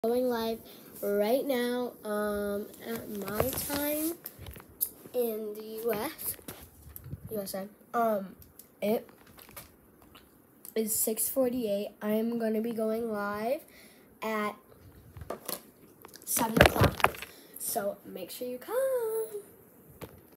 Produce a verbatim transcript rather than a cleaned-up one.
Going live right now um, at my time in the U S U S A. Um, it is six forty-eight. I'm going to be going live at seven o'clock. So make sure you come.